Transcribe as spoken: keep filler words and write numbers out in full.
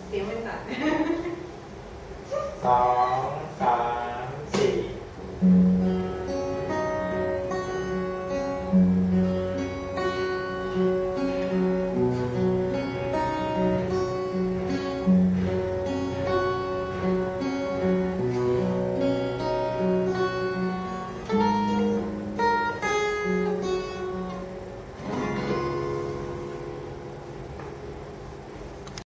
เสียงมันตัดสองสามสี่